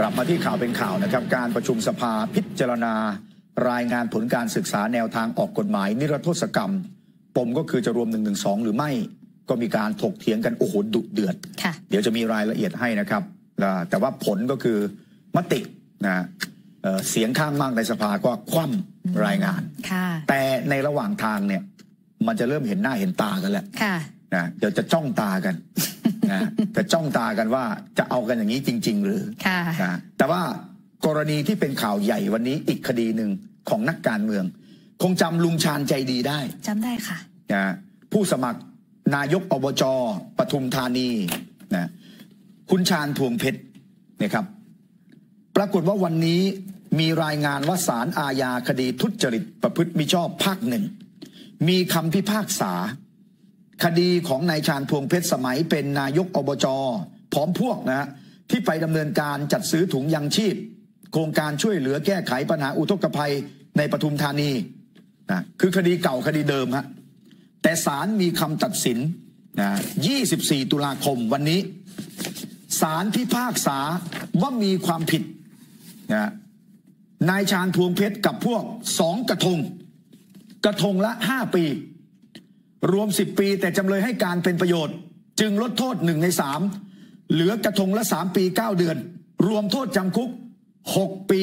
กลับมาที่ข่าวเป็นข่าวนะครับการประชุมสภาพิจารณารายงานผลการศึกษาแนวทางออกกฎหมายนิรโทษกรรมปมก็คือจะรวม112หรือไม่ก็มีการถกเถียงกันโอ้โหดุเดือดเดี๋ยวจะมีรายละเอียดให้นะครับแต่ว่าผลก็คือมตินะเสียงข้างมากในสภาก็คว่ำรายงานแต่ในระหว่างทางเนี่ยมันจะเริ่มเห็นหน้าเห็นตากันแล้วนะเดี๋ยวจะจ้องตากันนะจะจ้องตากันว่าจะเอากันอย่างนี้จริงๆหรือนะแต่ว่ากรณีที่เป็นข่าวใหญ่วันนี้อีกคดีหนึ่งของนักการเมืองคงจำลุงชาญใจดีได้จำได้ค่ะนะผู้สมัครนายกอบจ.ปทุมธานีนะคุณชาญพวงเพชรนะครับปรากฏว่าวันนี้มีรายงานว่าศาลอาญาคดีทุจริตประพฤติมิชอบภาคหนึ่งมีคำพิพากษาคดีของนายชาญพวงเพชรสมัยเป็นนายกอบจ.พร้อมพวกนะที่ไปดำเนินการจัดซื้อถุงยังชีพโครงการช่วยเหลือแก้ไขปัญหาอุทกภัยในปทุมธานีนะคือคดีเก่าคดีเดิมฮะแต่ศาลมีคำตัดสินนะ24 ตุลาคมวันนี้ศาลพิพากษาว่ามีความผิดนะนายชาญพวงเพชรกับพวก2กระทงละ5 ปีรวม10 ปีแต่จำเลยให้การเป็นประโยชน์จึงลดโทษ1 ใน 3เหลือกระทงละ3 ปี 9 เดือนรวมโทษจำคุก6 ปี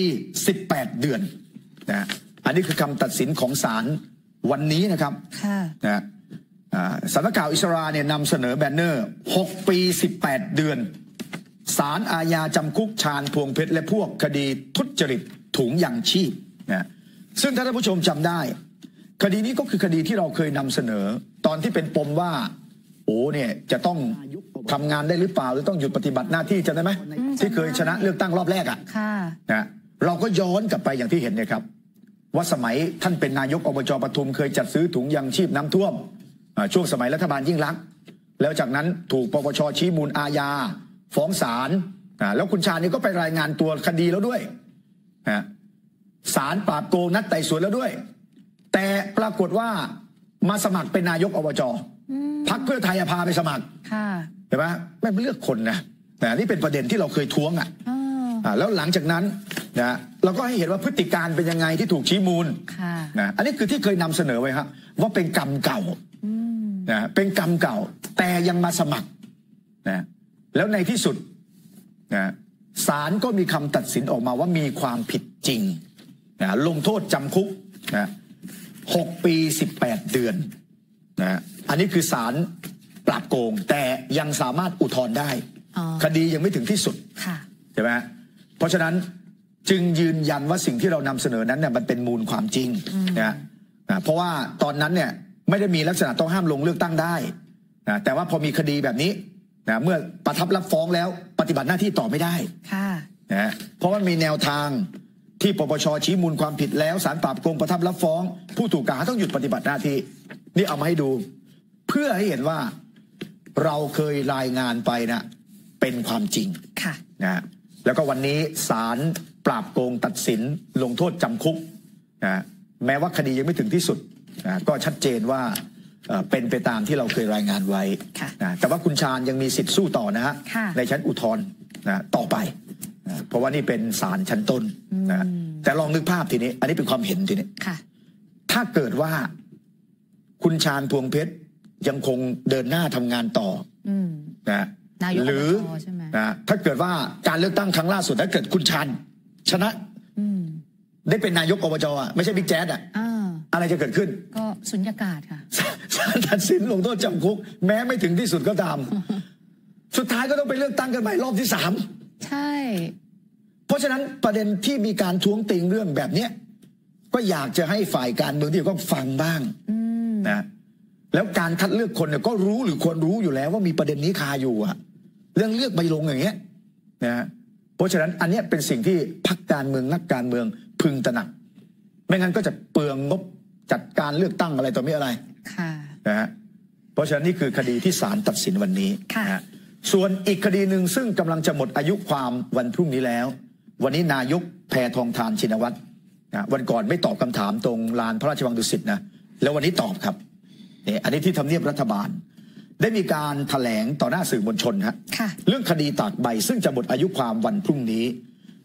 18 เดือนนะอันนี้คือคำตัดสินของศาลวันนี้นะครับนะสำนักข่าวอิสราเนี่ยนำเสนอแบนเนอร์6 ปี 18 เดือนศาลอาญาจำคุกชาญพวงเพชรและพวกคดีทุจริตถุงยังชีพนะซึ่งถ้าท่านผู้ชมจำได้คดีนี้ก็คือคดีที่เราเคยนำเสนอตอนที่เป็นปมว่าโอ้เนี่ยจะต้องทำงานได้หรือเปล่าหรือต้องหยุดปฏิบัติหน้าที่จำได้ไหมที่เคยชนะเลือกตั้งรอบแรกนะเราก็ย้อนกลับไปอย่างที่เห็นเนี่ยครับว่าสมัยท่านเป็นนายกอบจ.ปทุมเคยจัดซื้อถุงยังชีพน้ำท่วมช่วงสมัยรัฐบาลยิ่งลักษณ์แล้วจากนั้นถูกปปช.ชี้มูลอาญาฟ้องศาลแล้วคุณชาญนี่ก็ไปรายงานตัวคดีแล้วด้วยศาลปราบโกงนัดไต่สวนแล้วด้วยแต่ปรากฏว่ามาสมัครเป็นนายกอบจ.พรรคเพื่อไทยพาไปสมัครเห็นไหมไม่เลือกคนนะนี่เป็นประเด็นที่เราเคยท้วงแล้วหลังจากนั้นนะเราก็ให้เห็นว่าพฤติการเป็นยังไงที่ถูกชี้มูลนะอันนี้คือที่เคยนำเสนอไว้ครับว่าเป็นกรรมเก่านะเป็นกรรมเก่าแต่ยังมาสมัครนะแล้วในที่สุดนะศาลก็มีคำตัดสินออกมาว่ามีความผิดจริงนะลงโทษจำคุกนะ6 ปี 18 เดือนนะอันนี้คือศาลปราบโกงแต่ยังสามารถอุทธรณ์ได้คดียังไม่ถึงที่สุดใช่ไหมเพราะฉะนั้นจึงยืนยันว่าสิ่งที่เรานำเสนอนั้นเนี่ยมันเป็นมูลความจริงนะเพราะว่าตอนนั้นเนี่ยไม่ได้มีลักษณะต้องห้ามลงเลือกตั้งได้นะแต่ว่าพอมีคดีแบบนี้นะเมื่อประทับรับฟ้องแล้วปฏิบัติหน้าที่ต่อไม่ได้นะเพราะว่ามีแนวทางที่ปปช.ชี้มูลความผิดแล้วศาลปราบโกงประทับรับฟ้องผู้ถูกกล่าวหาต้องหยุดปฏิบัติหน้าที่นี่เอามาให้ดูเพื่อให้เห็นว่าเราเคยรายงานไปนะเป็นความจริงนะแล้วก็วันนี้ศาลปราบโกงตัดสินลงโทษจำคุกนะแม้ว่าคดียังไม่ถึงที่สุดนะก็ชัดเจนว่าเป็นไปตามที่เราเคยรายงานไว้นะแต่ว่าคุณชาญยังมีสิทธิ์สู้ต่อนะฮะในชั้นอุทธรณ์นะต่อไปนะเพราะว่านี่เป็นศาลชั้นต้นนะแต่ลองนึกภาพทีนี้อันนี้เป็นความเห็นทีนี้ถ้าเกิดว่าคุณชาญพวงเพชรยังคงเดินหน้าทำงานต่อนะหรือนะถ้าเกิดว่าการเลือกตั้งครั้งล่าสุดถ้าเกิดคุณชาญชนะได้เป็นนายกอบจ.ไม่ใช่บิ๊กแจ๊ดอะไรจะเกิดขึ้นก็สุญญากาศค่ะศาลตัดสินลงโทษจำคุกแม้ไม่ถึงที่สุดก็ตามสุดท้ายก็ต้องไปเลือกตั้งกันใหม่รอบที่3 ใช่เพราะฉะนั้นประเด็นที่มีการท้วงติงเรื่องแบบเนี้ยก็อยากจะให้ฝ่ายการเมืองที่ก็ฟังบ้างนะแล้วการคัดเลือกคนเนี่ยก็รู้หรือควรรู้อยู่แล้วว่ามีประเด็นนี้คาอยู่เรื่องเลือกใบลงอย่างเงี้ยนะเพราะฉะนั้นอันนี้เป็นสิ่งที่พรรคการเมืองนักการเมืองพึงตระหนักไม่งั้นก็จะเปลืองงบจัดการเลือกตั้งอะไรต่อไม่อะไรนะฮะเพราะฉะนั้นนี่คือคดีที่ศาลตัดสินวันนี้นะส่วนอีกคดีหนึ่งซึ่งกำลังจะหมดอายุความวันพรุ่งนี้แล้ววันนี้นายกแพทองธารชินวัตรวันก่อนไม่ตอบคำถามตรงลานพระราชวังดุสิตนะแล้ววันนี้ตอบครับนี่อันนี้ที่ทำเนียบรัฐบาลได้มีการแถลงต่อหน้าสื่อมวลชนเรื่องคดีตากใบซึ่งจะหมดอายุความวันพรุ่งนี้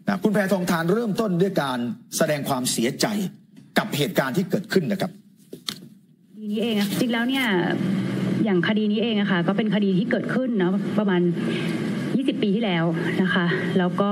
นะคุณแพทองธารเริ่มต้นด้วยการแสดงความเสียใจกับเหตุการณ์ที่เกิดขึ้นนะครับนี้เองจริงแล้วเนี่ยอย่างคดีนี้เองอะค่ะก็เป็นคดีที่เกิดขึ้นเนาะประมาณ20 ปีที่แล้วนะคะแล้วก็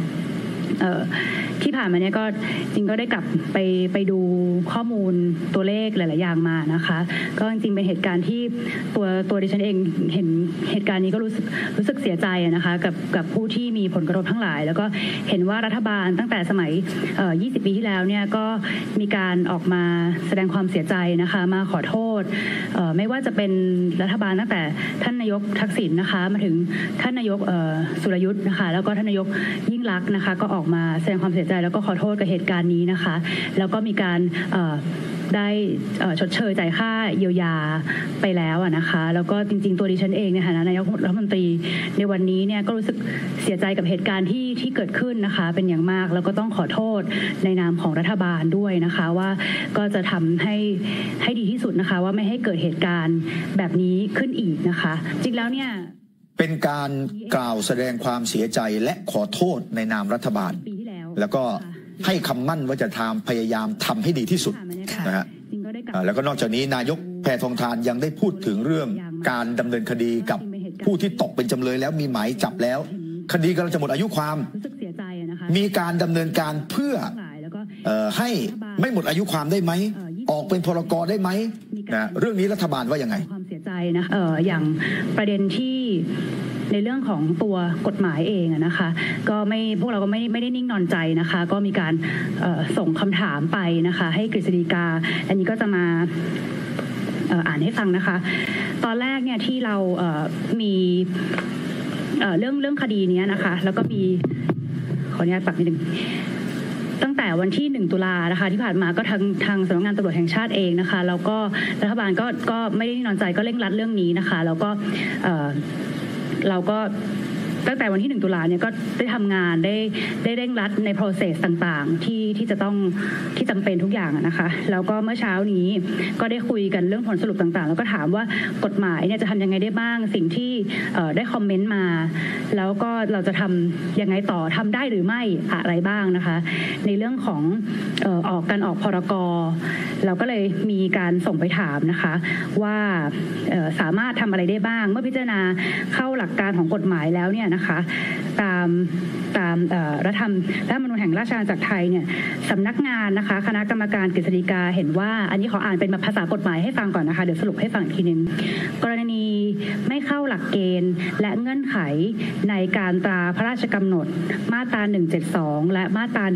ที่ผ่านมาเนี่ยก็จริงก็ได้กลับไปดูข้อมูลตัวเลขหลายๆอย่างมานะคะก็จริงเป็นเหตุการณ์ที่ตัวดิฉันเองเห็นเหตุการณ์นี้ก็รู้สึกเสียใจนะคะกับผู้ที่มีผลกระทบทั้งหลายแล้วก็เห็นว่ารัฐบาลตั้งแต่สมัย20 ปีที่แล้วเนี่ยก็มีการออกมาแสดงความเสียใจนะคะมาขอโทษไม่ว่าจะเป็นรัฐบาลตั้งแต่ท่านนายกทักษิณนะคะมาถึงท่านนายกสุรยุทธ์นะคะแล้วก็ท่านนายกยิ่งลักษณ์นะคะก็ออกมาแสดงความเสียใจแล้วก็ขอโทษกับเหตุการณ์นี้นะคะแล้วก็มีการได้ชดเชยจ่ายค่าเยียวยาไปแล้วนะคะแล้วก็จริงๆตัวดิฉันเองในฐานะนายกรัฐมนตรีในวันนี้เนี่ยก็รู้สึกเสียใจกับเหตุการณ์ที่เกิดขึ้นนะคะเป็นอย่างมากแล้วก็ต้องขอโทษในนามของรัฐบาลด้วยนะคะว่าก็จะทำให้ดีที่สุดนะคะว่าไม่ให้เกิดเหตุการณ์แบบนี้ขึ้นอีกนะคะจริงแล้วเนี่ยเป็นการกล่าวแสดงความเสียใจและขอโทษในนามรัฐบาลแล้วก็ให้คำมั่นว่าจะพยายามทำให้ดีที่สุดนะฮะแล้วก็นอกจากนี้นายกแพทองธารยังได้พูดถึงเรื่องการดำเนินคดีกับผู้ที่ตกเป็นจำเลยแล้วมีหมายจับแล้วคดีกำลังจะหมดอายุความมีการดำเนินการเพื่อให้ไม่หมดอายุความได้ไหมออกเป็นพรก.ได้ไหมนะเรื่องนี้รัฐบาลว่ายังไงความเสียใจนะอย่างประเด็นที่ในเรื่องของตัวกฎหมายเองนะคะก็พวกเราก็ไม่ได้นิ่งนอนใจนะคะก็มีการส่งคำถามไปนะคะให้กฤษฎีกาอันนี้ก็จะมาอ่านให้ฟังนะคะตอนแรกเนี่ยที่เรามีเรื่องคดีนี้นะคะแล้วก็มีขออนุญาตปรับนิดนึงตั้งแต่วันที่1 ตุลานะคะที่ผ่านมาก็ทางสำนักงานตำรวจแห่งชาติเองนะคะแล้วก็รัฐบาลก็ไม่ได้นอนใจก็เร่งรัดเรื่องนี้นะคะแล้วก็เราก็ตั้งแต่วันที่1 ตุลาเนี่ยก็ได้ทำงานได้เร่งรัดใน process ต่างๆที่จะต้องที่จำเป็นทุกอย่างนะคะแล้วก็เมื่อเช้านี้ก็ได้คุยกันเรื่องผลสรุปต่างๆแล้วก็ถามว่ากฎหมายเนี่ยจะทำยังไงได้บ้างสิ่งที่ได้คอมเมนต์มาแล้วก็เราจะทำยังไงต่อทำได้หรือไม่อะไรบ้างนะคะในเรื่องของการออกพรก.เราก็เลยมีการส่งไปถามนะคะว่าสามารถทำอะไรได้บ้างเมื่อพิจารณาเข้าหลักการของกฎหมายแล้วเนี่ยนะคะตามรัฐธรรมนูญแห่งราชอาณาจักรไทยเนี่ยสำนักงานนะคะคณะกรรมการกฤษฎีกาเห็นว่าอันนี้ขออ่านเป็นภาษากฎหมายให้ฟังก่อนนะคะเดี๋ยวสรุปให้ฟังอีกทีนึงกรณีไม่เข้าหลักเกณฑ์และเงื่อนไขในการตราพระราชกำหนดมาตรา172และมาตรา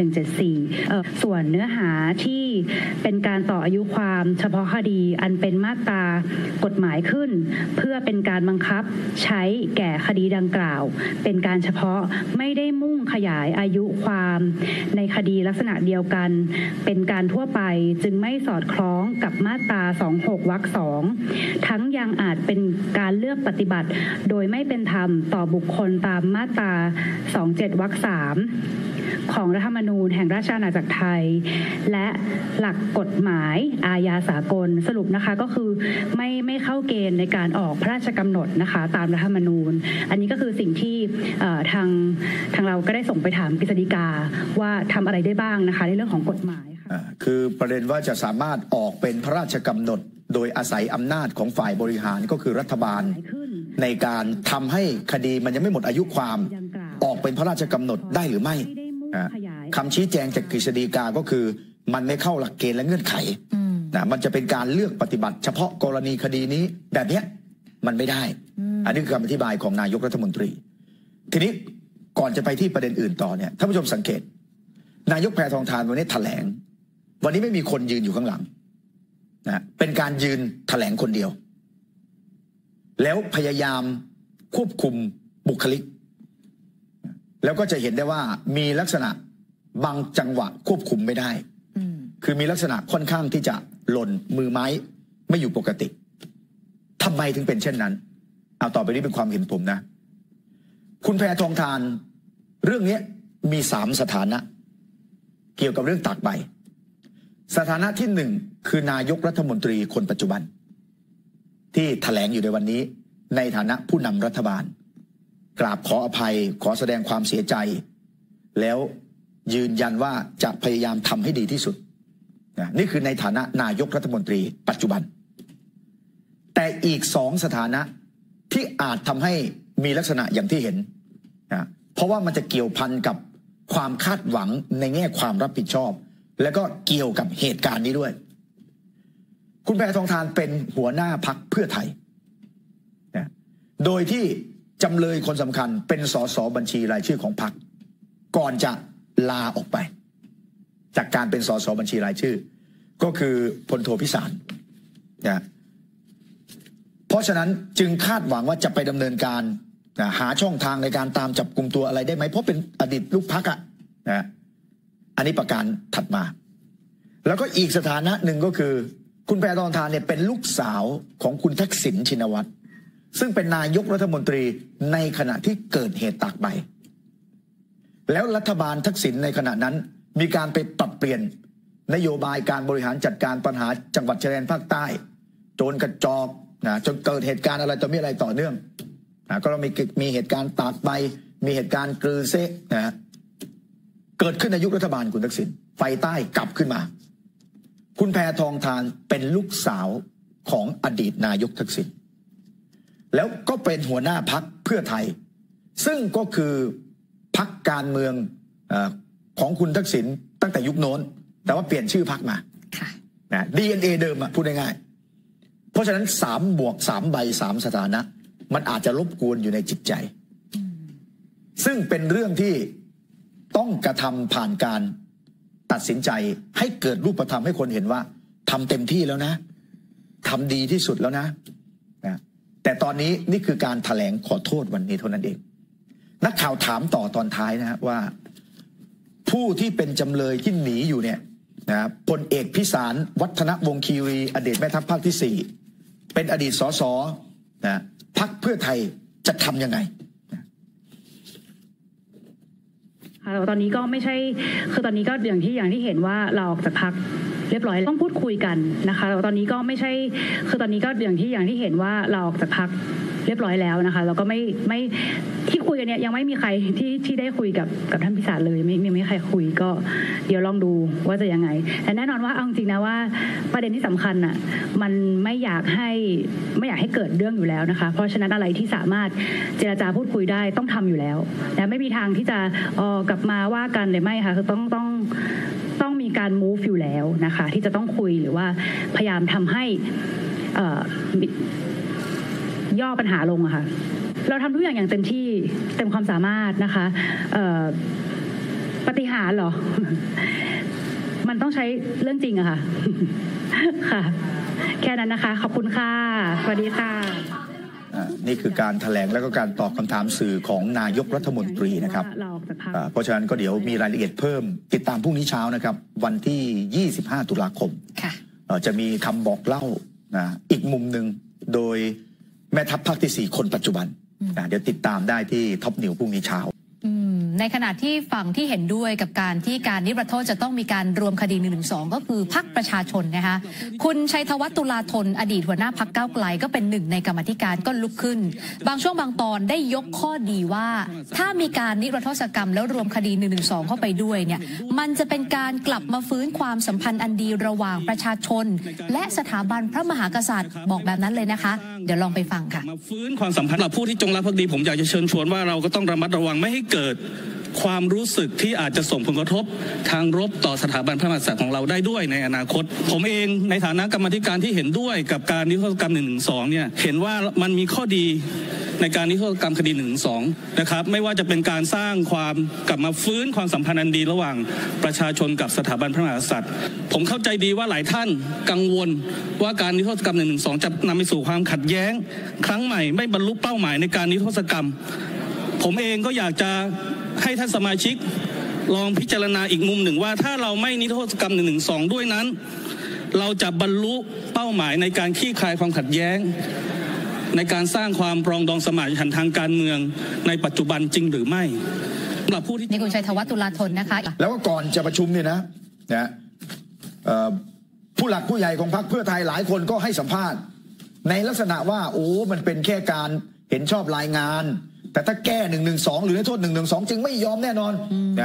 174ส่วนเนื้อหาที่เป็นการต่ออายุความเฉพาะคดีอันเป็นมาตรากฎหมายขึ้นเพื่อเป็นการบังคับใช้แก่คดีดังกล่าวเป็นการเฉพาะไม่ได้มุ่งขยายอายุความในคดีลักษณะเดียวกันเป็นการทั่วไปจึงไม่สอดคล้องกับมาตรา26 วรรค 2ทั้งยังอาจเป็นการเลือกปฏิบัติโดยไม่เป็นธรรมต่อบุคคลตามมาตรา27 วรรค 3ของรัฐธรรมนูญแห่งราชอาณาจักรไทยและหลักกฎหมายอาญาสากลสรุปนะคะก็คือไม่เข้าเกณฑ์ในการออกพระราชกำหนดนะคะตามรัฐธรรมนูญอันนี้ก็คือสิ่งที่ทางเราก็ได้ส่งไปถามกฤษฎีกาว่าทำอะไรได้บ้างนะคะในเรื่องของกฎหมายค่ะคือประเด็นว่าจะสามารถออกเป็นพระราชกำหนดโดยอาศัยอำนาจของฝ่ายบริหารก็คือรัฐบาลในการทำให้คดีมันยังไม่หมดอายุความออกเป็นพระราชกำหนดได้หรือไม่คำชี้แจงจากกฤษฎีกาก็คือมันไม่เข้าหลักเกณฑ์และเงื่อนไขนะมันจะเป็นการเลือกปฏิบัติเฉพาะกรณีคดีนี้แบบนี้มันไม่ได้อันนี้คือคำอธิบายของนายกรัฐมนตรีทีนี้ก่อนจะไปที่ประเด็นอื่นต่อเนี่ยท่านผู้ชมสังเกตนายกแพทองธารวันนี้แถลงวันนี้ไม่มีคนยืนอยู่ข้างหลังนะเป็นการยืนแถลงคนเดียวแล้วพยายามควบคุมบุคลิกแล้วก็จะเห็นได้ว่ามีลักษณะบางจังหวะควบคุมไม่ได้คือมีลักษณะค่อนข้างที่จะหล่นมือไม้ไม่อยู่ปกติทำไมถึงเป็นเช่นนั้นเอาต่อไปนี้เป็นความเห็นผมนะคุณแพทองธารเรื่องนี้มี3 สถานะเกี่ยวกับเรื่องตากใบสถานะที่1คือนายกรัฐมนตรีคนปัจจุบันที่แถลงอยู่ในวันนี้ในฐานะผู้นำรัฐบาลกราบขออภัยขอแสดงความเสียใจแล้วยืนยันว่าจะพยายามทำให้ดีที่สุดนี่คือในฐานะนายกรัฐมนตรีปัจจุบันแต่อีก2สถานะที่อาจทำให้มีลักษณะอย่างที่เห็นเพราะว่ามันจะเกี่ยวพันกับความคาดหวังในแง่ความรับผิดชอบและก็เกี่ยวกับเหตุการณ์นี้ด้วยคุณแพทองธารเป็นหัวหน้าพรรคเพื่อไทยโดยที่จำเลยคนสำคัญเป็นสสบัญชีรายชื่อของพรรคก่อนจะลาออกไปจากการเป็นสสบัญชีรายชื่อก็คือพลโทพิสารเพราะฉะนั้นจึงคาดหวังว่าจะไปดำเนินการหาช่องทางในการตามจับกลุ่มตัวอะไรได้ไหมเพราะเป็นอดีตลูกพรรคอันนี้ประการถัดมาแล้วก็อีกสถานะหนึ่งก็คือคุณแพทองธารเนี่ยเป็นลูกสาวของคุณทักษิณชินวัตรซึ่งเป็นนายกรัฐมนตรีในขณะที่เกิดเหตุตากใบแล้วรัฐบาลทักษิณในขณะนั้นมีการไปปรับเปลี่ยนนโยบายการบริหารจัดการปัญหาจังหวัดชายแดนภาคใต้โจรกระจอกจนเกิดเหตุการณ์อะไรต่อมีอะไรต่อเนื่องก็เรามีเหตุการณ์ตากใบมีเหตุการณ์กรือเซะเกิดขึ้นในยุครัฐบาลคุณทักษิณไฟใต้กลับขึ้นมาคุณแพทองธารเป็นลูกสาวของอดีตนายกทักษิณแล้วก็เป็นหัวหน้าพรรคเพื่อไทยซึ่งก็คือพรรคการเมืองของคุณทักษิณตั้งแต่ยุคโน้นแต่ว่าเปลี่ยนชื่อพรรคมาDNA เดิมพูดง่ายๆเพราะฉะนั้น3 บวก 3 ใบ 3 สถานะมันอาจจะรบกวนอยู่ในจิตใจซึ่งเป็นเรื่องที่ต้องกระทำผ่านการตัดสินใจให้เกิดรูปธรรมให้คนเห็นว่าทำเต็มที่แล้วนะทำดีที่สุดแล้วนะแต่ตอนนี้นี่คือการแถลงขอโทษวันนี้เท่านั้นเองนักข่าวถามต่อตอนท้ายนะว่าผู้ที่เป็นจำเลยที่หนีอยู่เนี่ยพลเอกพิสารวัฒนวงศ์คีรีอดีตแม่ทัพภาคที่4เป็นอดีตสสพรรคเพื่อไทยจะทำยังไงตอนนี้ก็ไม่ใช่คือตอนนี้ก็อย่างที่เห็นว่าเราออกจากพรรคเรียบร้อยต้องพูดคุยกันนะคะตอนนี้ก็ไม่ใช่คือตอนนี้ก็อย่างที่เห็นว่าเราออกจากพรรคเรียบร้อยแล้วนะคะแล้วก็ไม่ที่คุยกันเนี่ยยังไม่มีใครที่ได้คุยกับท่านพิสารเลยไม่มีใครคุยก็เดี๋ยวลองดูว่าจะยังไงแต่แน่นอนว่าเอาจริงนะว่าประเด็นที่สำคัญอ่ะมันไม่อยากให้เกิดเรื่องอยู่แล้วนะคะเพราะฉะนั้นอะไรที่สามารถเจรจาพูดคุยได้ต้องทำอยู่แล้วแต่ไม่มีทางที่จะกลับมาว่ากันเลยไม่ค่ะคือต้องมีการ move อยู่แล้วนะคะที่จะต้องคุยหรือว่าพยายามทำให้ย่อปัญหาลงอะค่ะเราทำทุกอย่างเต็มที่เต็มความสามารถนะคะปฏิหารเหรอ มันต้องใช้เรื่องจริงอะค่ะ ค่ะแค่นั้นนะคะขอบคุณค่ะสวัสดีค่ะนี่คือการแถลงแล้วก็การตอบคำถามสื่อของนายกรัฐมนตรีนะครับเพราะฉะนั้นก็เดี๋ยวมีรายละเอียดเพิ่มติดตามพรุ่งนี้เช้านะครับวันที่25 ตุลาคมจะมีคำบอกเล่าอีกมุมหนึ่งโดยแม่ทัพภาคที่4คนปัจจุบันเดี๋ยวติดตามได้ที่ท็อปนิวพรุ่งนี้เช้าในขณะที่ฝั่งที่เห็นด้วยกับการที่การนิรโทษจะต้องมีการรวมคดี112ก็คือพรรคประชาชนนะคะคุณชัยธวัฒน์ตุลาธนอดีตหัวหน้าพรรคก้าวไกลก็เป็นหนึ่งในกรรมธิการก็ลุกขึ้นบางช่วงบางตอนได้ยกข้อดีว่าถ้ามีการนิรโทษกรรมแล้วรวมคดี112เข้าไปด้วยเนี่ยมันจะเป็นการกลับมาฟื้นความสัมพันธ์อันดีระหว่างประชาชนและสถาบันพระมหากษัตริย์บอกแบบนั้นเลยนะคะเดี๋ยวลองไปฟังค่ะมาฟื้นความสัมพันธ์กับผู้ที่จงรักภักดีผมอยากจะเชิญชวนว่าเราก็ต้องระมัดระวังไม่ให้เกิดความรู้สึกที่อาจจะส่งผลกระทบทางลบต่อสถาบันพระมหากษัตริย์ของเราได้ด้วยในอนาคตผมเองในฐานะกรรมธิการที่เห็นด้วยกับการนิรโทษกรรม112เนี่ยเห็นว่ามันมีข้อดีในการนิรโทษกรรมคดี112นะครับไม่ว่าจะเป็นการสร้างความกลับมาฟื้นความสัมพันธ์อันดีระหว่างประชาชนกับสถาบันพระมหากษัตริย์ผมเข้าใจดีว่าหลายท่านกังวลว่าการนิรโทษกรรม112จะนำไปสู่ความขัดแย้งครั้งใหม่ไม่บรรลุเป้าหมายในการนิรโทษกรรมผมเองก็อยากจะให้ท่านสมาชิกลองพิจารณาอีกมุมหนึ่งว่าถ้าเราไม่นิรโทษกรรม112ด้วยนั้นเราจะบรรลุเป้าหมายในการคลี่คลายความขัดแย้งในการสร้างความปรองดองสมานฉันท์ทางการเมืองในปัจจุบันจริงหรือไม่สำหรับผู้ที่นี่คุณชัยธวัฒน์ตุลาธนนะคะแล้วก็ก่อนจะประชุมเนี่ยนะผู้หลักผู้ใหญ่ของพรรคเพื่อไทยหลายคนก็ให้สัมภาษณ์ในลักษณะว่าโอ้มันเป็นแค่การเห็นชอบรายงานแต่ถ้าแก้112หรือโทษ112จึงไม่ยอมแน่นอน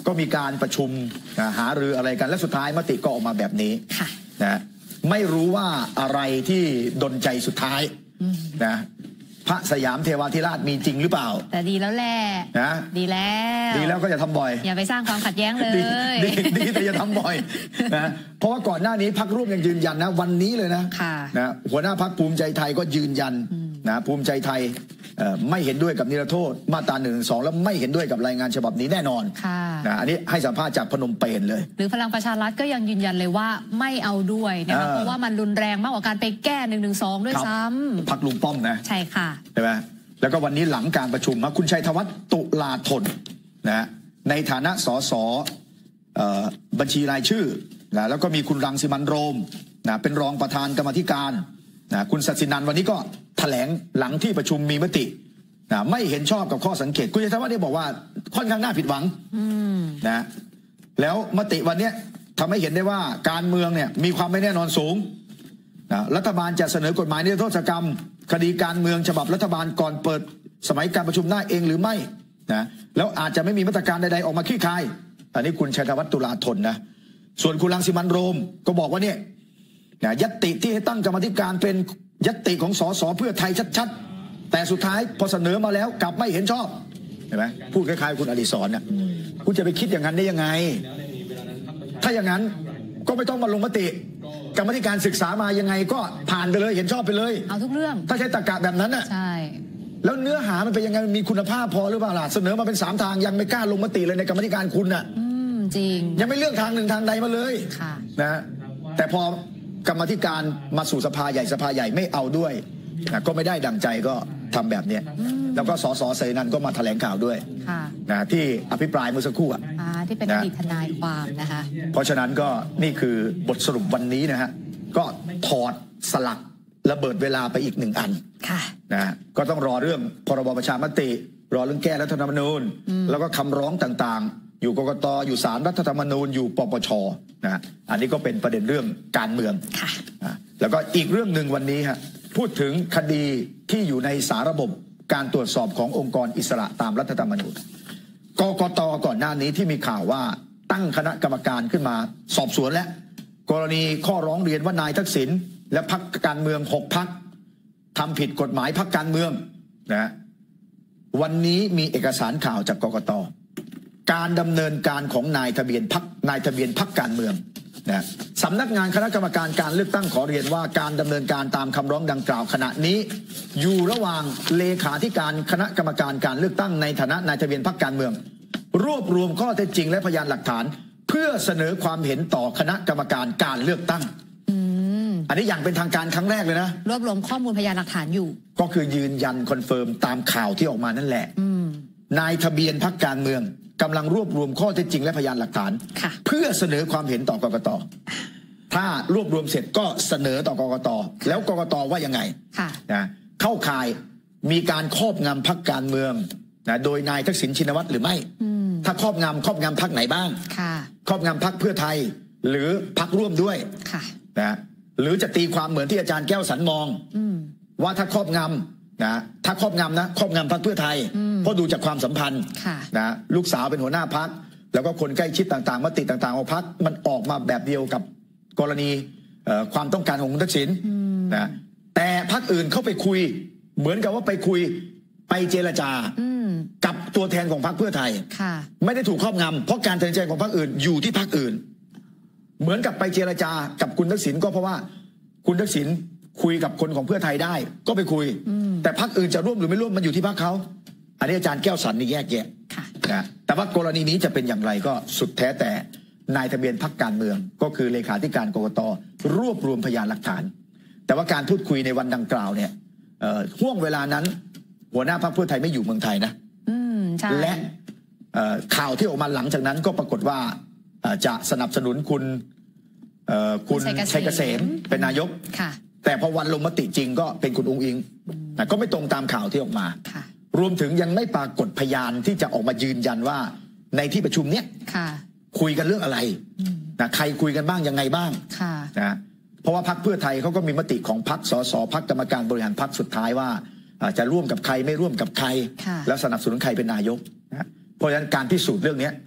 ก็มีการประชุมหารืออะไรกันและสุดท้ายมติก็ออกมาแบบนี้นะไม่รู้ว่าอะไรที่ดลใจสุดท้ายนะพระสยามเทวาธิราชมีจริงหรือเปล่าแต่ดีแล้วแหละนะดีแล้วก็จะทำบ่อยอย่าไปสร้างความขัดแย้งเลยดีแต่อย่าทำบ่อยนะเพราะว่าก่อนหน้านี้พรรคร่วมยังยืนยันนะวันนี้เลยนะหัวหน้าพรรคภูมิใจไทยก็ยืนยันนะภูมิใจไทยไม่เห็นด้วยกับนิรโทษมาตรา112แล้วไม่เห็นด้วยกับรายงานฉบับนี้แน่นอนนะอันนี้ให้สัมภาษณ์จากพนมเปญเลยหรือพลังประชารัฐก็ยังยืนยันเลยว่าไม่เอาด้วยนะคะเพราะว่ามันรุนแรงมากกว่าการไปแก้112ด้วยซ้ำพรรคลุงป้อมนะใช่ค่ะใช่ไหมแล้วก็วันนี้หลังการประชุมคุณชัยธวัฒน์ตุลาธนนะในฐานะสสบัญชีรายชื่อนะแล้วก็มีคุณรังสิมันต์โรมนะเป็นรองประธานกรรมธิการนะคุณศักดิ์สินันท์วันนี้ก็แถลงหลังที่ประชุมมีมตินะไม่เห็นชอบกับข้อสังเกตคุณชัยธวัฒน์ได้บอกว่าค่อนข้างน่าผิดหวังนะแล้วมติวันนี้ทำให้เห็นได้ว่าการเมืองเนี่ยมีความไม่แน่นอนสูงนะรัฐบาลจะเสนอกฎหมายนิรโทษกรรมคดีการเมืองฉบับรัฐบาลก่อนเปิดสมัยการประชุมหน้าเองหรือไม่นะแล้วอาจจะไม่มีมาตรการใดๆออกมาคลี่คลายอันนี้คุณชัยธวัฒน์ตุลาธนนะส่วนคุณรังสิมันต์โรมก็บอกว่าเนี่ยญัตติที่ให้ตั้งกรรมธิการเป็นญัตติของสสเพื่อไทยชัดๆแต่สุดท้ายพอเสนอมาแล้วกลับไม่เห็นชอบเห็นไหมพูดคล้ายๆคุณอดิศรเนี่ยคุณจะไปคิดอย่างนั้นได้ยังไงถ้าอย่างนั้นก็ไม่ต้องมาลงมติกรรมธิการศึกษามายังไงก็ผ่านไปเลยเห็นชอบไปเลยเอาทุกเรื่องถ้าใช้ตรรกะแบบนั้นน่ะใช่แล้วเนื้อหามันเป็นยังไงมีคุณภาพพอหรือเปล่าล่ะเสนอมาเป็น3ทางยังไม่กล้าลงมติเลยในกรรมธิการคุณน่ะจริงยังไม่เลือกทางหนึ่งทางใดมาเลยนะแต่พอกรรมธิการมาสู่สภาใหญ่ไม่เอาด้วยนะก็ไม่ได้ดังใจก็ทำแบบนี้แล้วก็สสเสนันก็มาแถลงข่าวด้วยนะที่อภิปรายเมื่อสักครู่ที่เป็นอดีตทนายความนะคะเพราะฉะนั้นก็นี่คือบทสรุปวันนี้นะฮะก็ถอดสลักระเบิดเวลาไปอีก1 อันนะก็ต้องรอเรื่องพรบประชามติรอเรื่องแก้รัฐธรรมนูญแล้วก็คำร้องต่างๆอยู่กกตอยู่ศาลรัฐธรรมนูญอยู่ปปชนะอันนี้ก็เป็นประเด็นเรื่องการเมืองแล้วก็อีกเรื่องหนึ่งวันนี้ฮะพูดถึงคดีที่อยู่ในสาระบบการตรวจสอบขององค์กรอิสระตามรัฐธรรมนูญกกตก่อนหน้านี้ที่มีข่าวว่าตั้งคณะกรรมการขึ้นมาสอบสวนและกรณีข้อร้องเรียนว่านายทักษิณและพรรคการเมือง6 พรรคทำผิดกฎหมายพรรคการเมืองนะวันนี้มีเอกสารข่าวจากกกตการดำเนินการของนายทะเบียนพรรคการเมืองนะสำนักงานคณะกรรมการการเลือกตั้งขอเรียนว่าการดำเนินการตามคำร้องดังกล่าวขณะนี้อยู่ระหว่างเลขาธิการคณะกรรมการการเลือกตั้งในฐานะนายทะเบียนพรรคการเมืองรวบรวมข้อเท็จจริงและพยานหลักฐานเพื่อเสนอความเห็นต่อคณะกรรมการการเลือกตั้งอันนี้อย่างเป็นทางการครั้งแรกเลยนะรวบรวมข้อมูลพยานหลักฐานอยู่ก็คือยืนยันคอนเฟิร์มตามข่าวที่ออกมานั่นแหละนายทะเบียนพรรคการเมืองกำลังรวบรวมข้อเท็จจริงและพยานหลักฐานเพื่อเสนอความเห็นต่อกกต.ถ้ารวบรวมเสร็จก็เสนอต่อกกต.แล้วกกต.ว่ายังไงนะเข้าข่ายมีการครอบงำพรรคการเมืองนะโดยนายทักษิณชินวัตรหรือไม่ถ้าครอบงำพรรคไหนบ้างครอบงำพรรคเพื่อไทยหรือพรรคร่วมด้วยนะหรือจะตีความเหมือนที่อาจารย์แก้วสันมองว่าถ้าครอบงำนะถ้าครอบงำพรรคเพื่อไทยเพราะดูจากความสัมพันธ์นะลูกสาวเป็นหัวหน้าพรรคแล้วก็คนใกล้ชิดต่างๆมติต่างๆของพรรคมันออกมาแบบเดียวกับกรณีความต้องการของคุณทักษิณนะแต่พรรคอื่นเข้าไปคุยเหมือนกับว่าไปคุยไปเจรจากับตัวแทนของพรรคเพื่อไทยไม่ได้ถูกครอบงำเพราะการตัดสินใจของพรรคอื่นอยู่ที่พรรคอื่นเหมือนกับไปเจรจากับคุณทักษิณก็เพราะว่าคุณทักษิณคุยกับคนของเพื่อไทยได้ก็ไปคุยแต่พรรคอื่นจะร่วมหรือไม่ร่วมมันอยู่ที่พรรคเขาอันนี้อาจารย์แก้วสันนี่แยกแยะนะแต่ว่ากรณีนี้จะเป็นอย่างไรก็สุดแท้แต่นายทะเบียนพรรคการเมืองก็คือเลขาธิการกกต.รวบรวมพยานหลักฐานแต่ว่าการพูดคุยในวันดังกล่าวเนี่ยห่วงเวลานั้นหัวหน้าพรรคเพื่อไทยไม่อยู่เมืองไทยนะและข่าวที่ออกมาหลังจากนั้นก็ปรากฏว่าจะสนับสนุนคุณชัยเกษมเป็นนายกแต่พอวันลงมติจริงก็เป็นคุณอุ๊งอิงก็ไม่ตรงตามข่าวที่ออกมารวมถึงยังไม่ปรากฏพยานที่จะออกมายืนยันว่าในที่ประชุมเนี้ยคุยกันเรื่องอะไรนะใครคุยกันบ้างยังไงบ้างนะเพราะว่าพรรคเพื่อไทยเขาก็มีมติของพรรคสสพรรคกรรมการบริหารพรรคสุดท้ายว่าจะร่วมกับใครไม่ร่วมกับใครแล้วสนับสนุนใครเป็นนายกนะเพราะฉะนั้นการพิสูจน์เรื่องนี้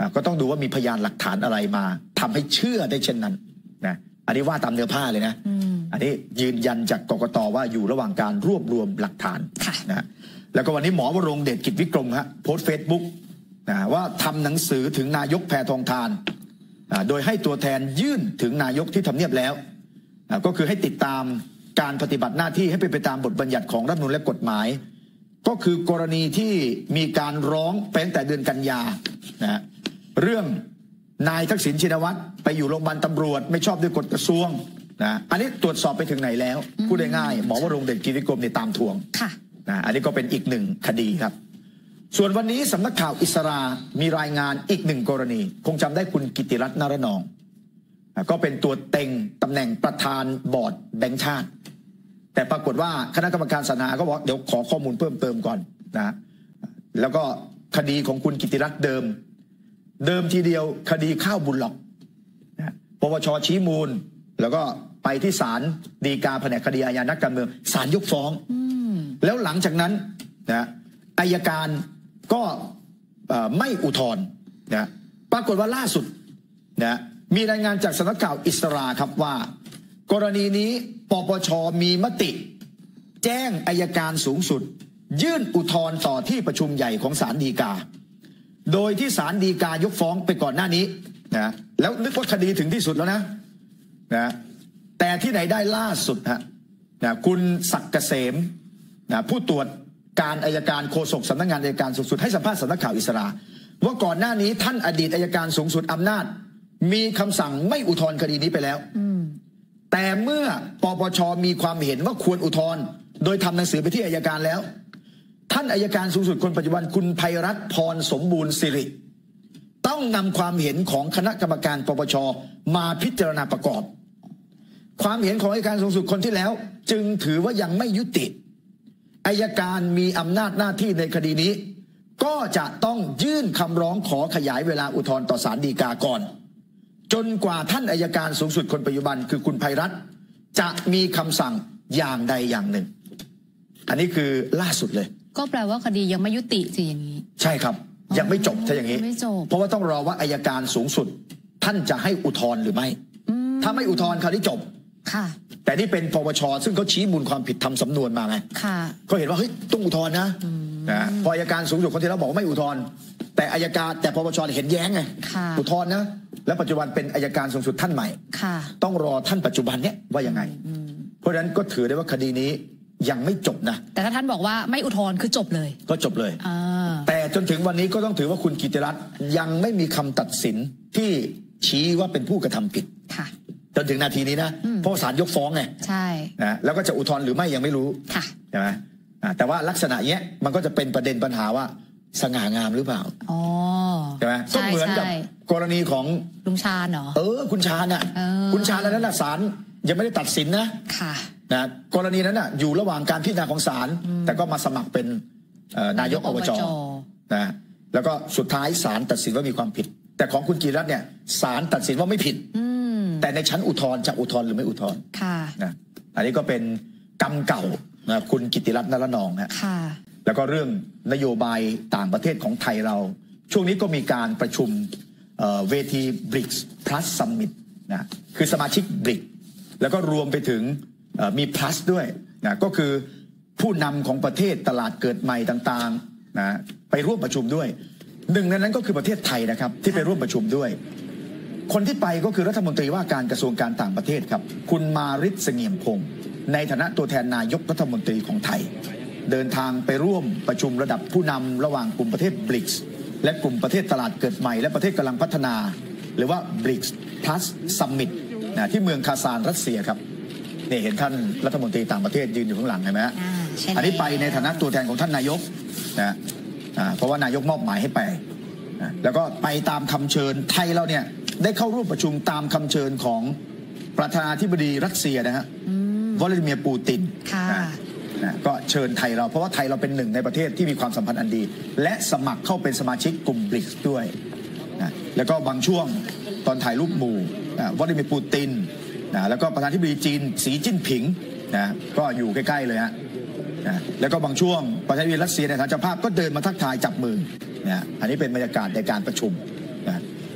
ก็ต้องดูว่ามีพยานหลักฐานอะไรมาทำให้เชื่อได้เช่นนั้นนะอันนี้ว่าตามเนื้อผ้าเลยนะอันนี้ยืนยันจากกกต.ว่าอยู่ระหว่างการรวบรวมหลักฐานนะแล้วก็วันนี้หมอวรงค์เดชกิจวิกรมโพสต์เฟซบุ๊กนะว่าทำหนังสือถึงนายกแพทองธารโดยให้ตัวแทนยื่นถึงนายกที่ทำเนียบแล้วก็คือให้ติดตามการปฏิบัติหน้าที่ให้เป็นไปตามบทบัญญัติของรัฐธรรมนูญและกฎหมายก็คือกรณีที่มีการร้องตั้งแต่เดือนกันยานะเรื่องนายทักษิณชินวัตรไปอยู่โรงพยาบาลตำรวจไม่ชอบด้วยกฎกระทรวงนะอันนี้ตรวจสอบไปถึงไหนแล้วพูดง่ายๆหมอวรงค์เดชกิจวิกรมตามทวงนะอันนี้ก็เป็นอีกหนึ่งคดีครับส่วนวันนี้สำนักข่าวอิสรามีรายงานอีกหนึ่งกรณีคงจำได้คุณกิติรัตน์ นรนองก็เป็นตัวเต็งตำแหน่งประธานบอร์ดแบงก์ชาติแต่ปรากฏว่าคณะกรรมการสรรหาก็บอกเดี๋ยวขอข้อมูลเพิ่มเติมก่อนนะแล้วก็คดีของคุณกิติรัตน์เดิมทีเดียวคดีข้าวบุญหลอกนะปปช.ชี้มูลแล้วก็ไปที่ศาลฎีกาแผนกคดีอาญานักการเมืองศาลยกฟ้องแล้วหลังจากนั้นนะอัยการก็ไม่อุทธรณ์นะปรากฏว่าล่าสุดนะมีรายงานจากสำนักข่าวอิสราครับว่ากรณีนี้ปปช.มีมติแจ้งอัยการสูงสุดยื่นอุทธรณ์ต่อที่ประชุมใหญ่ของศาลฎีกาโดยที่ศาลฎีกายกฟ้องไปก่อนหน้านี้นะแล้วนึกว่าคดีถึงที่สุดแล้วนะแต่ที่ไหนได้ล่าสุดนะคุณศักดิ์เกษมนะผู้ตรวจการอัยการโฆษกสำนักงานอัยการสูงสุดให้สัมภาษณ์สำนักข่าวอิสราว่าก่อนหน้านี้ท่านอดีตอัยการสูงสุดอำนาจมีคำสั่งไม่อุทธรณ์คดีนี้ไปแล้วแต่เมื่อปปช.มีความเห็นว่าควรอุทธรณ์โดยทำหนังสือไปที่อัยการแล้วท่านอัยการสูงสุดคนปัจจุบันคุณไพรัตน์ พรสมบูรณ์สิริต้องนำความเห็นของคณะกรรมการปปช.มาพิจารณาประกอบความเห็นของอัยการสูงสุดคนที่แล้วจึงถือว่ายังไม่ยุติอัยการมีอำนาจหน้าที่ในคดีนี้ก็จะต้องยื่นคำร้องขอขยายเวลาอุทธรณ์ต่อศาลฎีกาก่อนจนกว่าท่านอัยการสูงสุดคนปัจจุบันคือคุณไพรัตน์จะมีคำสั่งอย่างใดอย่างหนึ่งอันนี้คือล่าสุดเลยก็แปลว่าคดียังไม่ยุติสิอย่างนี้ใช่ครับยังไม่จบถ้าอย่างนี้เพราะว่าต้องรอว่าอัยการสูงสุดท่านจะให้อุทธรณ์หรือไม่ถ้าไม่อุทธรณ์คราวนี้จบค่ะแต่นี่เป็นปปช.ซึ่งเขาชี้มูลความผิดทำสำนวนมาไงเขาเห็นว่าเฮ้ยต้องอุทธรณ์นะพออัยการสูงสุดคนที่แล้วบอกว่าไม่อุทธรณ์แต่อัยการแต่ปปช.เห็นแย้งไงอุทธรณ์นะและปัจจุบันเป็นอัยการสูงสุดท่านใหม่ต้องรอท่านปัจจุบันเนี้ยว่ายังไงเพราะฉะนั้นก็ถือได้ว่าคดีนี้ยังไม่จบนะแต่ถ้าท่านบอกว่าไม่อุทธรณ์คือจบเลยก็จบเลยแต่จนถึงวันนี้ก็ต้องถือว่าคุณกิติรัตน์ยังไม่มีคำตัดสินที่ชี้ว่าเป็นผู้กระทำผิดจนถึงนาทีนี้นะเพราะศาลยกฟ้องไงใช่นะแล้วก็จะอุทธรณ์หรือไม่ยังไม่รู้ใช่ไหมแต่ว่าลักษณะเนี้ยมันก็จะเป็นประเด็นปัญหาว่าสง่างามหรือเปล่าใช่ไหมก็เหมือนกับกรณีของลุงชาญเหรอคุณชาญคุณชาญแล้วนั้นศาลยังไม่ได้ตัดสินนะกรณีนั้นอยู่ระหว่างการพิจารณาของศาลแต่ก็มาสมัครเป็นนายกอบจ.นะแล้วก็สุดท้ายศาลตัดสินว่ามีความผิดแต่ของคุณกิติรัตน์เนี่ยศาลตัดสินว่าไม่ผิดแต่ในชั้นอุทธรณ์จะอุทธรณ์หรือไม่อุทธรณ์นะอันนี้ก็เป็นกรรมเก่านะคุณกิติรัตน์ นรนองแล้วก็เรื่องนโยบายต่างประเทศของไทยเราช่วงนี้ก็มีการประชุมเวที BRICS Plus Summit นะคือสมาชิก BRICS แล้วก็รวมไปถึงมี plus ด้วยนะก็คือผู้นำของประเทศตลาดเกิดใหม่ต่างๆนะไปร่วมประชุมด้วยหนึ่งในนั้นก็คือประเทศไทยนะครับที่ไปร่วมประชุมด้วยคนที่ไปก็คือรัฐมนตรีว่าการกระทรวงการต่างประเทศครับคุณมาริศ เสงี่ยมพงศ์ในฐานะตัวแทนนายกรัฐมนตรีของไทยเดินทางไปร่วมประชุมระดับผู้นำระหว่างกลุ่มประเทศ BRICS และกลุ่มประเทศตลาดเกิดใหม่และประเทศกำลังพัฒนาหรือว่า BRICS Plus Summit นะที่เมืองคาซานรัสเซียครับนี่เห็นท่านรัฐมนตรีต่างประเทศยืนอยู่ข้างหลังเห็นไหมอันนี้ไปในฐานะตัวแทนของท่านนายกนะเพราะว่านายกมอบหมายให้ไปแล้วก็ไปตามคำเชิญไทยเราเนี่ยได้เข้าร่วมประชุมตามคำเชิญของประธานาธิบดีรัสเซียนะฮะวลาดิเมียร์ปูตินก็เชิญไทยเราเพราะว่าไทยเราเป็นหนึ่งในประเทศที่มีความสัมพันธ์อันดีและสมัครเข้าเป็นสมาชิกกลุ่ม BRICS ด้วยแล้วก็บางช่วงตอนถ่ายรูปหมู่วลาดิเมียร์ปูตินแล้วก็ประธานาธิบดีจีนสีจิ้นผิงก็อยู่ใกล้ๆเลยฮะแล้วก็บางช่วงประธานาธิบดีรัสเซียในฐานะเจ้าภาพก็เดินมาทักทายจับมืออันนี้เป็นบรรยากาศในการประชุม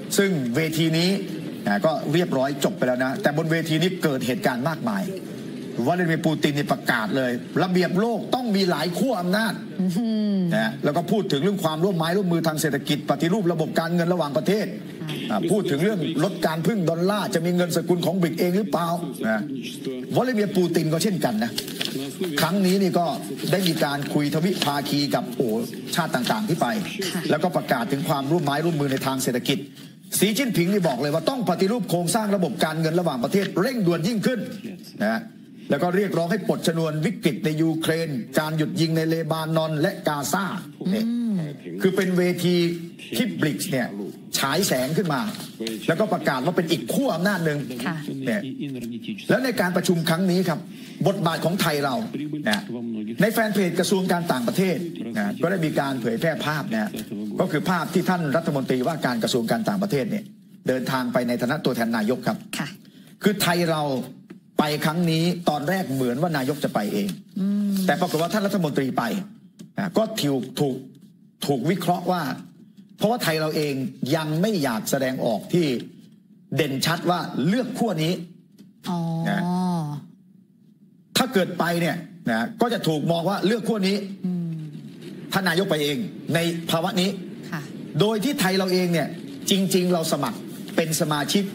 ซึ่งเวทีนี้ก็เรียบร้อยจบไปแล้วนะแต่บนเวทีนี้เกิดเหตุการณ์มากมายวลาดิเมียร์ปูตินนี่ประกาศเลยระเบียบโลกต้องมีหลายขั้วอำนาจนะแล้วก็พูดถึงเรื่องความร่วมมือทางเศรษฐกิจปฏิรูประบบการเงินระหว่างประเทศพูดถึงเรื่องลดการพึ่งดอลลาร์จะมีเงินสกุลของBRICSเองหรือเปล่านะวลาดิเมียร์ปูตินก็เช่นกันนะครั้งนี้นี่ก็ได้มีการคุยทวิภาคีกับชาติต่างๆที่ไปแล้วก็ประกาศถึงความร่วมมือในทางเศรษฐกิจสีจิ้นผิงนี่บอกเลยว่าต้องปฏิรูปโครงสร้างระบบการเงินระหว่างประเทศเร่งด่วนยิ่งขึ้นนะแล้วก็เรียกร้องให้ปลดชนวนวิกฤตในยูเครนการหยุดยิงในเลบานอนและกาซาเนี่ยคือเป็นเวทีที่BRICSเนี่ยฉายแสงขึ้นมาแล้วก็ประกาศว่าเป็นอีกขั้วอำนาจหนึ่งเนี่ยแล้วในการประชุมครั้งนี้ครับบทบาทของไทยเรานะในแฟนเพจกระทรวงการต่างประเทศนะก็ได้มีการเผยแพร่ภาพนะก็คือภาพที่ท่านรัฐมนตรีว่าการกระทรวงการต่างประเทศเนี่ยเดินทางไปในฐานะตัวแทนนายกครับคือไทยเราไปครั้งนี้ตอนแรกเหมือนว่านายกจะไปเองแต่ปรากฏว่าท่านรัฐมนตรีไปก็ถูกวิเคราะห์ว่าเพราะว่าไทยเราเองยังไม่อยากแสดงออกที่เด่นชัดว่าเลือกขั้วนี้นะถ้าเกิดไปเนี่ยนะก็จะถูกมองว่าเลือกขั้วนี้ท่านนายกไปเองในภาวะนี้โดยที่ไทยเราเองเนี่ยจริงๆเราสมัครเป็นสมาชิก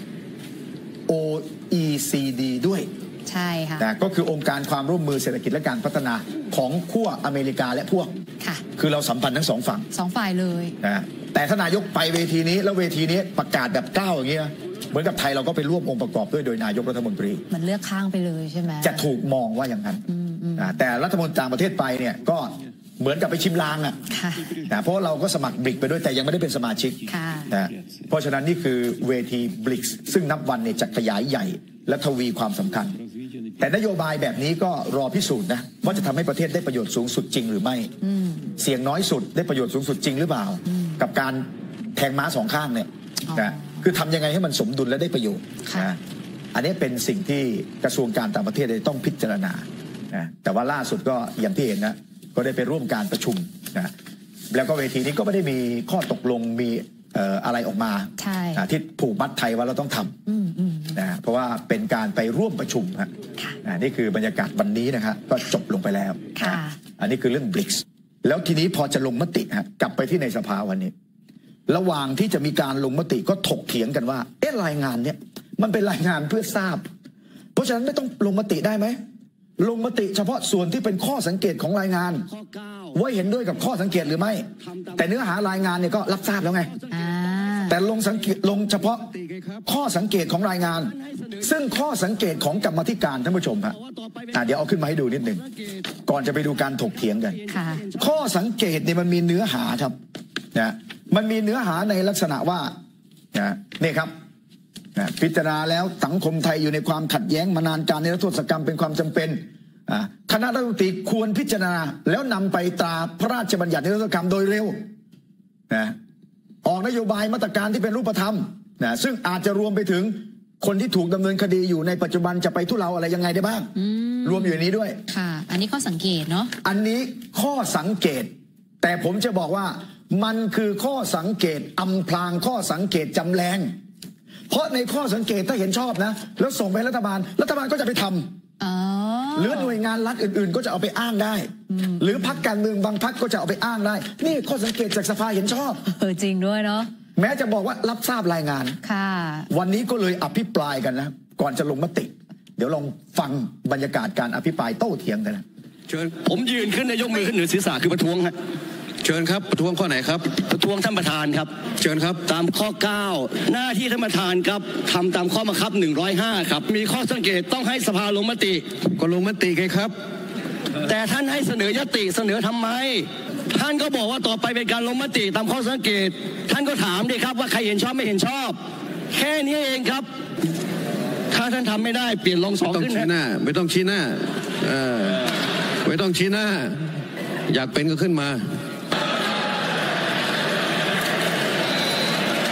OECD ด้วยใช่ค่ะนะก็คือองค์การความร่วมมือเศรษฐกิจและการพัฒนาของขั้วอเมริกาและพวกคือเราสัมพันธ์ทั้งสองฝั่ง 2 ฝ่ายเลยนะแต่ท่านนายกไปเวทีนี้แล้วเวทีนี้ประกาศแบบก้าวอย่างเงี้ยเหมือนกับไทยเราก็ไปร่วมองค์ประกอบด้วยโดยนายกรัฐมนตรีมันเลือกข้างไปเลยใช่ไหมจะถูกมองว่าอย่างนั้นแต่รัฐมนตรีต่างประเทศไปเนี่ยก็เหมือนกับไปชิมลางเพราะเราก็สมัครBRICSไปด้วยแต่ยังไม่ได้เป็นสมาชิกนะเพราะฉะนั้นนี่คือเวทีBRICSซึ่งนับวันเนี่ยจะขยายใหญ่และทวีความสำคัญแต่นโยบายแบบนี้ก็รอพิสูจน์นะว่าจะทำให้ประเทศได้ประโยชน์สูงสุดจริงหรือไม่เสี่ยงน้อยสุดได้ประโยชน์สูงสุดจริงหรือเปล่ากับการแทงม้าสองข้างเนี่ยนะคือทำยังไงให้มันสมดุลและได้ประโยชน์นะอันนี้เป็นสิ่งที่กระทรวงการต่างประเทศต้องพิจารณานะแต่ว่าล่าสุดก็อย่างที่เห็นนะก็ได้ไปร่วมการประชุมนะแล้วก็เวทีนี้ก็ไม่ได้มีข้อตกลงมีอะไรออกมาที่ผูกมัดไทยว่าเราต้องทำนะเพราะว่าเป็นการไปร่วมประชุมนี่คือบรรยากาศวันนี้นะครับก็จบลงไปแล้วอันนี้คือเรื่องBRICSแล้วทีนี้พอจะลงมติกลับไปที่ในสภาวันนี้ระหว่างที่จะมีการลงมติก็ถกเถียงกันว่ารายงานเนี่ยมันเป็นรายงานเพื่อทราบเพราะฉะนั้นไม่ต้องลงมติได้ไหมลงมติเฉพาะส่วนที่เป็นข้อสังเกตของรายงานว่าเห็นด้วยกับข้อสังเกตหรือไม่แต่เนื้อหารายงานเนี่ยก็รับทราบแล้วไงแต่ลงเฉพาะข้อสังเกตของรายงานซึ่งข้อสังเกตของกรรมาธิการท่านผู้ชมฮะเดี๋ยวเอาขึ้นมาให้ดูนิดหนึ่งก่อนจะไปดูการถกเถียงกันข้อสังเกตเนี่ยมันมีเนื้อหาครับนะมันมีเนื้อหาในลักษณะว่านี่ครับพิจารณาแล้วสังคมไทยอยู่ในความขัดแย้งมานานการนิรโทษกรรมเป็นความจำเป็นคณะรัฐมนตรีควรพิจารณาแล้วนำไปตราพระราชบัญญัตินิรโทษกรรมโดยเร็วออกนโยบายมาตรการที่เป็นรูปธรรมซึ่งอาจจะรวมไปถึงคนที่ถูกดำเนินคดีอยู่ในปัจจุบันจะไปทุเลาอะไรยังไงได้บ้างรวมอยู่ในนี้ด้วยค่ะอันนี้ข้อสังเกตเนาะอันนี้ข้อสังเกตแต่ผมจะบอกว่ามันคือข้อสังเกตอำพรางข้อสังเกตจำแรงเพราะในข้อสังเกตถ้าเห็นชอบนะแล้วส่งไปรัฐบาลก็จะไปทำหรือหน่วยงานรัฐอื่นๆก็จะเอาไปอ้างได้หรือพรรคการเมืองบางพรรคก็จะเอาไปอ้างได้นี่ข้อสังเกตจากสภาเห็นชอบจริงด้วยเนาะแม้จะบอกว่ารับทราบรายงานค่ะวันนี้ก็เลยอภิปรายกันนะก่อนจะลงมติเดี๋ยวลองฟังบรรยากาศการอภิปรายโต้เถียงกันนะเชิญผมยืนขึ้นยกมือขึ้นเหนือศีรษะคือประท้วงฮะเชิญครับประท้วงข้อไหนครับประท้วงท่านประธานครับเชิญครับตามข้อ9หน้าที่ท่านประธานครับทำตามข้อบังคับ105ครับมีข้อสังเกตต้องให้สภาลงมติก็ลงมติไงครับแต่ท่านให้เสนอยติเสนอทำไมท่านก็บอกว่าต่อไปเป็นการลงมติตามข้อสังเกตท่านก็ถามดิครับว่าใครเห็นชอบไม่เห็นชอบแค่นี้เองครับถ้าท่านทำไม่ได้เปลี่ยนลง2ขึ้นไม่ต้องชี้หน้าไม่ต้องชี้หน้าอยากเป็นก็ขึ้นมา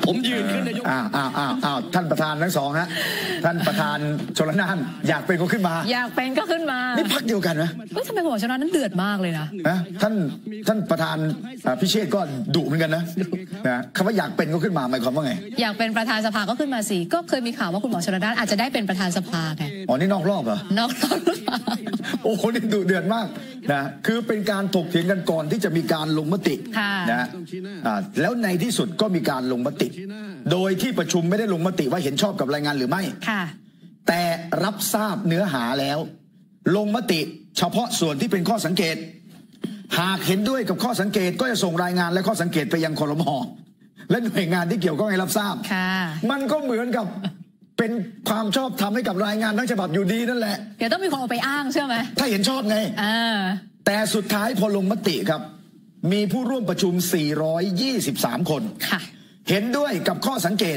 ผมยืนขึ้นนายกท่านประธานทั้งสองฮะท่านประธานชลน่านอยากเป็นก็ขึ้นมาอยากเป็นก็ขึ้นมานี่พรรคเดียวกันไหมทำไมคุณหมอชลน่านนั้นเดือดมากเลยนะท่านประธานพิเชษก็ดุเหมือนกันนะคำว่าอยากเป็นก็ขึ้นมาหมายความว่าไงอยากเป็นประธานสภาก็ขึ้นมาสิก็เคยมีข่าวว่าคุณหมอชลน่านอาจจะได้เป็นประธานสภาไงอ๋อนี่นอกรอบเหรอนอกรอบหรือเปล่าโอ้โหนี่ดุเดือดมากนะคือเป็นการถกเถียงกันก่อนที่จะมีการลงมตินะแล้วในที่สุดก็มีการลงมติโดยที่ประชุมไม่ได้ลงมติว่าเห็นชอบกับรายงานหรือไม่แต่รับทราบเนื้อหาแล้วลงมติเฉพาะส่วนที่เป็นข้อสังเกตหากเห็นด้วยกับข้อสังเกตก็จะส่งรายงานและข้อสังเกตไปยังครม.และหน่วยงานที่เกี่ยวข้องให้รับทราบมันก็เหมือนกับเป็นความชอบธรรมให้กับรายงานทั้งฉบับอยู่ดีนั่นแหละเดี๋ยวต้องมีคนเอาไปอ้างใช่ไหมถ้าเห็นชอบไงแต่สุดท้ายพอลงมติครับมีผู้ร่วมประชุม423คนเห็นด้วยกับข้อสังเกต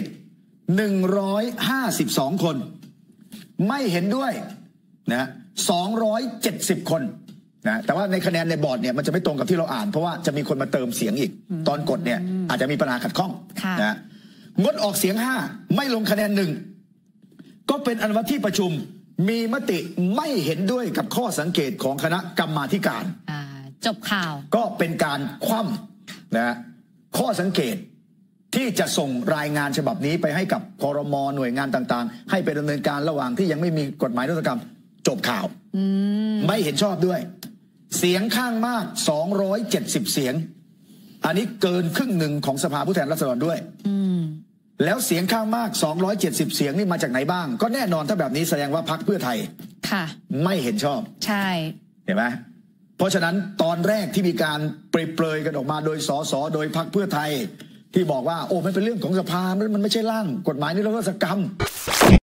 152คนไม่เห็นด้วยนะ270คนนะแต่ว่าในคะแนนในบอร์ดเนี่ยมันจะไม่ตรงกับที่เราอ่านเพราะว่าจะมีคนมาเติมเสียงอีกตอนกดเนี่ยอาจจะมีปัญหาขัดข้องนะงดออกเสียง5ไม่ลงคะแนน1ก็เป็นอันว่าที่ประชุมมีมติไม่เห็นด้วยกับข้อสังเกตของคณะกรรมาธิการจบข่าวก็เป็นการคว่ำนะข้อสังเกตที่จะส่งรายงานฉบับนี้ไปให้กับครม.หน่วยงานต่างๆให้ไปดำเนินการระหว่างที่ยังไม่มีกฎหมายนวัตกรรมจบข่าวไม่เห็นชอบด้วยเสียงข้างมาก270เสียงอันนี้เกินครึ่งหนึ่งของสภาผู้แทนราษฎรด้วยแล้วเสียงข้างมาก270เสียงนี่มาจากไหนบ้างก็แน่นอนถ้าแบบนี้แสดงว่าพรรคเพื่อไทยไม่เห็นชอบใช่เห็นไหมเพราะฉะนั้นตอนแรกที่มีการเปรยๆกันออกมาโดยสสโดยพรรคเพื่อไทยที่บอกว่าโอ้มันเป็นเรื่องของสภามันไม่ใช่ร่างกฎหมายนิรโทษกรรม